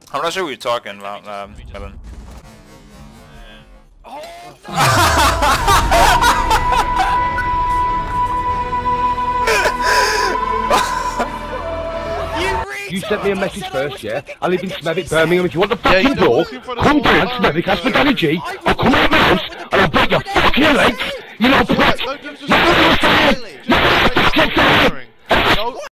I'm not sure what you're talking about, Kevin. You sent me a message first, yeah? I live in Smethwick, Birmingham. If you want the fucking door, come down Smethwick, ask for Danny G. I'll come out of my house and I'll break your fucking legs. You know, prick.